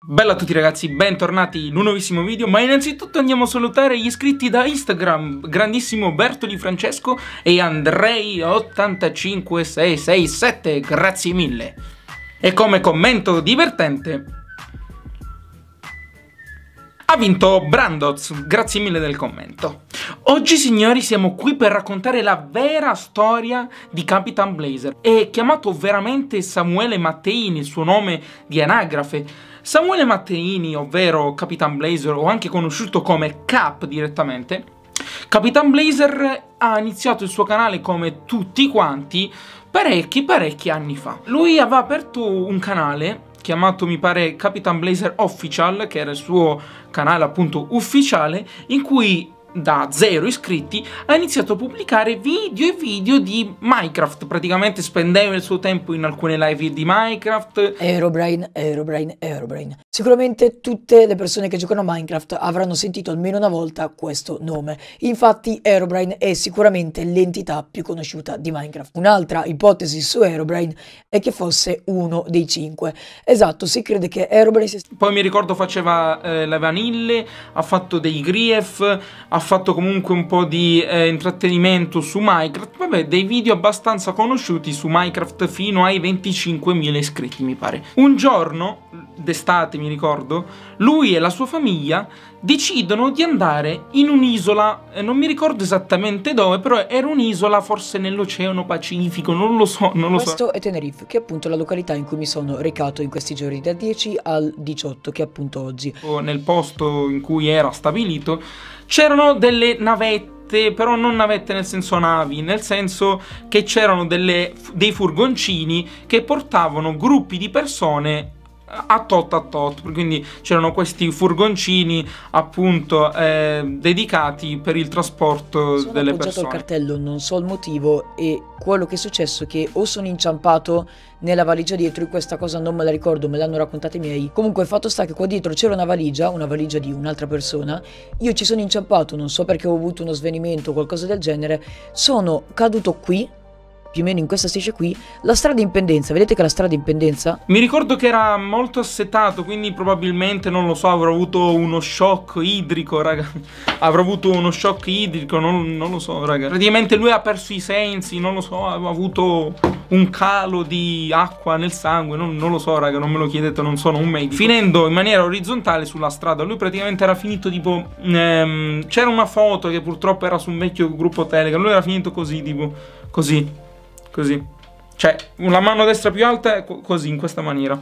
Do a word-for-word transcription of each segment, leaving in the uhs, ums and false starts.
Bella a tutti ragazzi, bentornati in un nuovissimo video, ma innanzitutto andiamo a salutare gli iscritti da Instagram, grandissimo Bertoli Francesco e Andrei ottantacinque sei sei sette, grazie mille. E come commento divertente ha vinto Brandoz, grazie mille del commento. Oggi signori siamo qui per raccontare la vera storia di Capitan Blazer. È chiamato veramente Samuele Matteini, il suo nome di anagrafe. Samuele Matteini, ovvero Capitan Blazer, o anche conosciuto come Cap direttamente, Capitan Blazer ha iniziato il suo canale come tutti quanti parecchi parecchi anni fa. Lui aveva aperto un canale chiamato, mi pare, Capitan Blazer Official, che era il suo canale appunto ufficiale, in cui da zero iscritti ha iniziato a pubblicare video e video di Minecraft. Praticamente spendeva il suo tempo in alcune live di Minecraft. Herobrine, Herobrine, Herobrine. Sicuramente tutte le persone che giocano a Minecraft avranno sentito almeno una volta questo nome. Infatti Herobrine è sicuramente l'entità più conosciuta di Minecraft. Un'altra ipotesi su Herobrine è che fosse uno dei cinque. Esatto, si crede che Herobrine sia... Poi mi ricordo faceva eh, le vanille, ha fatto dei grief, ha fatto comunque un po' di eh, intrattenimento su Minecraft, vabbè, dei video abbastanza conosciuti su Minecraft fino ai venticinquemila iscritti, mi pare. Un giorno, d'estate mi ricordo, lui e la sua famiglia decidono di andare in un'isola, eh, non mi ricordo esattamente dove, però era un'isola forse nell'Oceano Pacifico, non lo so, non lo Questo so. è Tenerife, che è appunto la località in cui mi sono recato in questi giorni, dal dieci al diciotto, che è appunto oggi. Nel posto in cui era stabilito c'erano delle navette, però non navette nel senso navi, nel senso che c'erano delle, dei furgoncini che portavano gruppi di persone a tot a tot, quindi c'erano questi furgoncini appunto eh, dedicati per il trasporto sono delle persone. Sono appoggiato al cartello, non so il motivo, e quello che è successo è che o sono inciampato nella valigia dietro, e questa cosa non me la ricordo, me l'hanno raccontata i miei. Comunque il fatto sta che qua dietro c'era una valigia, una valigia di un'altra persona, io ci sono inciampato, non so perché ho avuto uno svenimento o qualcosa del genere, sono caduto qui, più o meno in questa striscia qui, la strada in pendenza, vedete che la strada in pendenza? Mi ricordo che era molto assetato, quindi probabilmente, non lo so, avrò avuto uno shock idrico, raga. Avrò avuto uno shock idrico, non, non lo so, raga. Praticamente lui ha perso i sensi, non lo so, aveva avuto un calo di acqua nel sangue, non, non lo so, raga, non me lo chiedete, non sono un medico. Finendo in maniera orizzontale sulla strada, lui praticamente era finito tipo... Ehm, c'era una foto che purtroppo era su un vecchio gruppo Telegram, lui era finito così, tipo, così. Così, cioè la mano destra più alta è così, in questa maniera.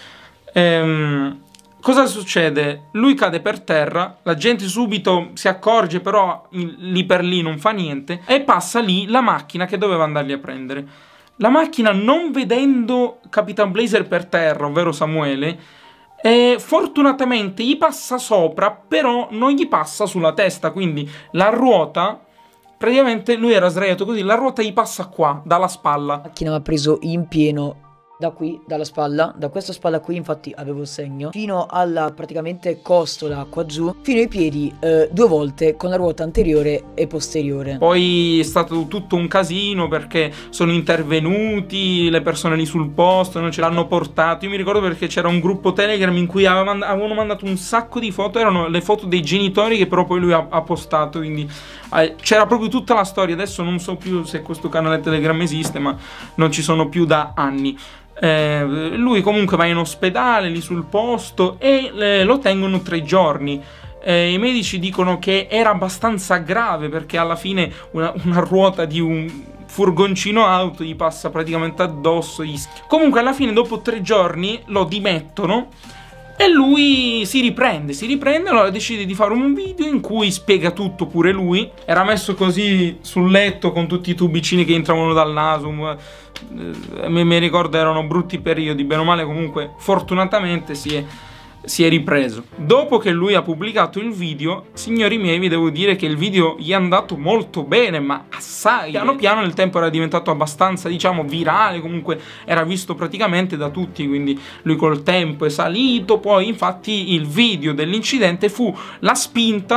Ehm, cosa succede? Lui cade per terra, la gente subito si accorge, però lì per lì non fa niente, e passa lì la macchina che doveva andarli a prendere. La macchina, non vedendo Capitan Blazer per terra, ovvero Samuele, eh, fortunatamente gli passa sopra, però non gli passa sulla testa, quindi la ruota... Praticamente lui era sdraiato così, la ruota gli passa qua, dalla spalla. La macchina mi ha preso in pieno da qui, dalla spalla, da questa spalla qui, infatti avevo il segno, fino alla praticamente costola qua giù, fino ai piedi eh, due volte con la ruota anteriore e posteriore. Poi è stato tutto un casino perché sono intervenuti le persone lì sul posto, non ce l'hanno portato. Io mi ricordo perché c'era un gruppo Telegram in cui aveva mand avevano mandato un sacco di foto, erano le foto dei genitori che però poi lui ha, ha postato, quindi eh, c'era proprio tutta la storia. Adesso non so più se questo canale Telegram esiste, ma non ci sono più da anni. Eh, lui comunque va in ospedale lì sul posto e eh, lo tengono tre giorni. Eh, I medici dicono che era abbastanza grave perché alla fine una, una ruota di un furgoncino auto gli passa praticamente addosso. Gli... Comunque alla fine, dopo tre giorni, lo dimettono e lui si riprende, si riprende, allora decide di fare un video in cui spiega tutto pure lui. Era messo così sul letto con tutti i tubicini che entravano dal naso. Eh, mi ricordo erano brutti periodi, bene o male comunque fortunatamente si è, si è ripreso. Dopo che lui ha pubblicato il video, signori miei, vi devo dire che il video gli è andato molto bene, ma assai. Piano piano nel tempo era diventato abbastanza, diciamo, virale, comunque era visto praticamente da tutti, quindi lui col tempo è salito. Poi infatti il video dell'incidente fu la spinta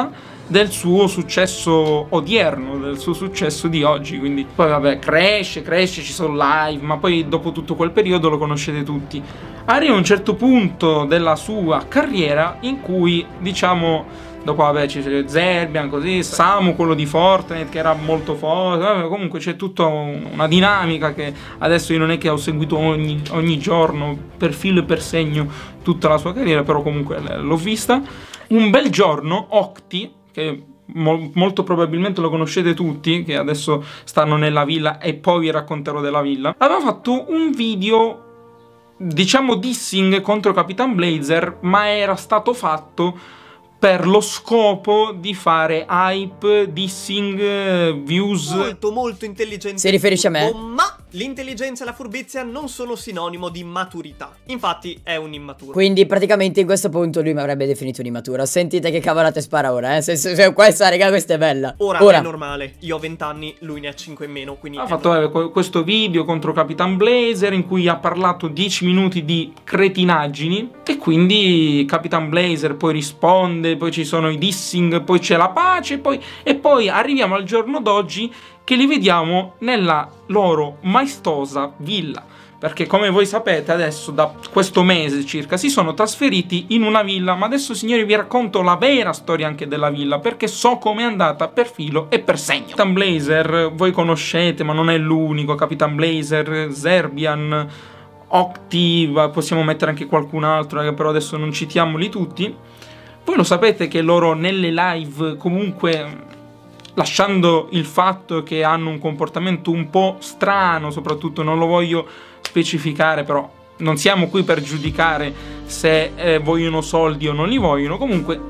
del suo successo odierno, del suo successo di oggi. Quindi poi vabbè, cresce, cresce, ci sono live, ma poi dopo tutto quel periodo lo conoscete tutti. Arriva un certo punto della sua carriera in cui, diciamo, dopo vabbè c'è Zerbian, così, Samu, quello di Fortnite, che era molto forte, vabbè, comunque c'è tutta una dinamica che adesso io non è che ho seguito ogni, ogni giorno, per filo e per segno, tutta la sua carriera, però comunque l'ho vista. Un bel giorno, Octi, che mo molto probabilmente lo conoscete tutti, che adesso stanno nella villa e poi vi racconterò della villa, aveva fatto un video, diciamo dissing contro Capitan Blazer, ma era stato fatto per lo scopo di fare hype, dissing, views. Molto molto intelligente. Si riferisce a me? Ma l'intelligenza e la furbizia non sono sinonimo di maturità. Infatti è un immaturo. Quindi praticamente in questo punto lui mi avrebbe definito un immaturo. Sentite che cavolate spara ora, eh. Se, se, se questa, raga, questa è bella. Ora, ora è normale. Io ho venti anni, lui ne ha cinque in meno. Quindi ha fatto eh, questo video contro Capitan Blazer in cui ha parlato dieci minuti di cretinaggini. E quindi Capitan Blazer poi risponde, poi ci sono i dissing, poi c'è la pace, poi... e poi arriviamo al giorno d'oggi che li vediamo nella loro maestosa villa. Perché come voi sapete adesso da questo mese circa si sono trasferiti in una villa. Ma adesso signori vi racconto la vera storia anche della villa, perché so com'è andata per filo e per segno. Capitan Blazer voi conoscete, ma non è l'unico. Capitan Blazer, Zerbian, Octi, possiamo mettere anche qualcun altro, che però adesso non citiamoli tutti. Voi lo sapete che loro nelle live comunque, lasciando il fatto che hanno un comportamento un po' strano, soprattutto non lo voglio specificare, però non siamo qui per giudicare se eh, vogliono soldi o non li vogliono, comunque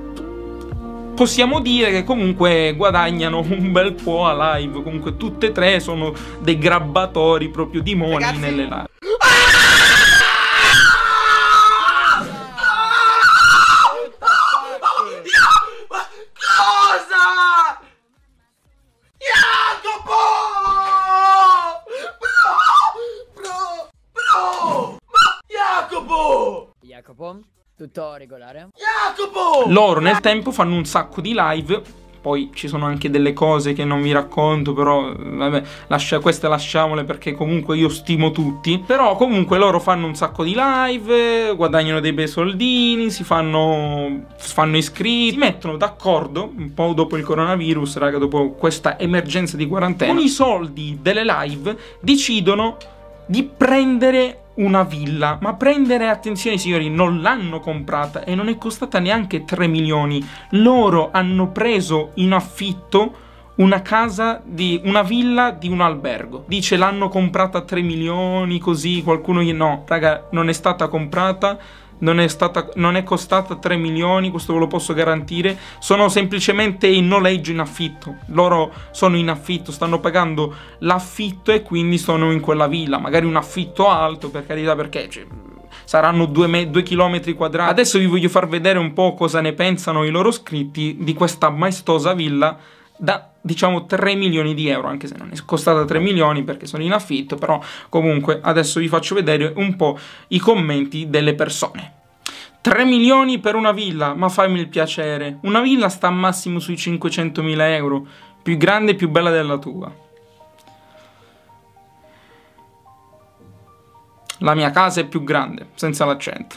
possiamo dire che comunque guadagnano un bel po' a live. Comunque tutte e tre sono dei grabbatori proprio di money. Ragazzi, nelle live. Jacopo, tutto regolare? Jacopo! Loro nel tempo fanno un sacco di live, poi ci sono anche delle cose che non vi racconto, però vabbè, lascia, queste lasciamole perché comunque io stimo tutti. Però comunque loro fanno un sacco di live, guadagnano dei bei soldini, si fanno, fanno iscritti, si mettono d'accordo un po' dopo il coronavirus, raga, dopo questa emergenza di quarantena, con i soldi delle live decidono di prendere una villa. Ma prendere, attenzione signori, non l'hanno comprata e non è costata neanche tre milioni. Loro hanno preso in affitto una casa di una villa di un albergo. Dice l'hanno comprata a tre milioni, così qualcuno gli... No, raga, non è stata comprata. Non è, stata, non è costata tre milioni, questo ve lo posso garantire. Sono semplicemente in noleggio, in affitto. Loro sono in affitto, stanno pagando l'affitto e quindi sono in quella villa. Magari un affitto alto, per carità, perché cioè, saranno due, due chilometri quadrati. Adesso vi voglio far vedere un po' cosa ne pensano i loro iscritti di questa maestosa villa da, diciamo, tre milioni di euro, anche se non è costata tre milioni perché sono in affitto. Però comunque adesso vi faccio vedere un po' i commenti delle persone. tre milioni per una villa, ma fammi il piacere. Una villa sta al massimo sui cinquecentomila euro, più grande e più bella della tua. La mia casa è più grande, senza l'accento.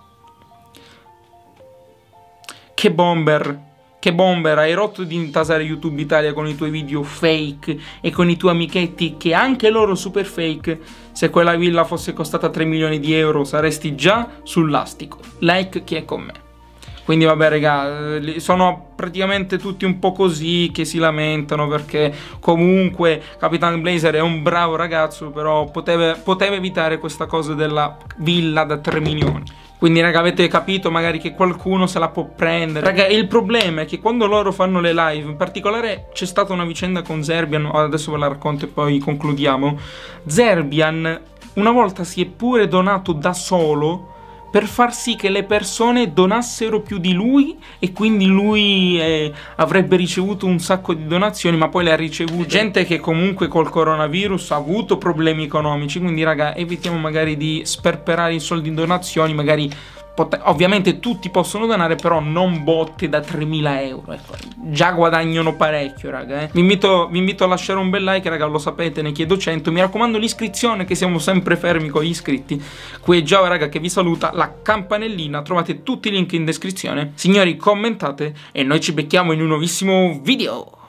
Che bomber. Che bomber, hai rotto di intasare YouTube Italia con i tuoi video fake e con i tuoi amichetti che anche loro super fake. Se quella villa fosse costata tre milioni di euro saresti già sul lastico. Like chi è con me. Quindi vabbè raga, sono praticamente tutti un po' così che si lamentano perché comunque Capitan Blazer è un bravo ragazzo, però poteva, poteva evitare questa cosa della villa da tre milioni. Quindi raga, avete capito magari che qualcuno se la può prendere. Raga, il problema è che quando loro fanno le live, in particolare c'è stata una vicenda con Zerbian, adesso ve la racconto e poi concludiamo. Zerbian una volta si è pure donato da solo per far sì che le persone donassero più di lui e quindi lui eh, avrebbe ricevuto un sacco di donazioni, ma poi le ha ricevute gente che comunque col coronavirus ha avuto problemi economici. Quindi raga, evitiamo magari di sperperare i soldi in donazioni, magari Pot- ovviamente tutti possono donare, però non botte da tremila euro, ecco. Già guadagnano parecchio, raga, eh. vi, invito, vi invito a lasciare un bel like, raga, lo sapete, ne chiedo cento. Mi raccomando l'iscrizione, che siamo sempre fermi con gli iscritti. Qui è Giova, raga, che vi saluta, la campanellina, trovate tutti i link in descrizione. Signori, commentate e noi ci becchiamo in un nuovissimo video.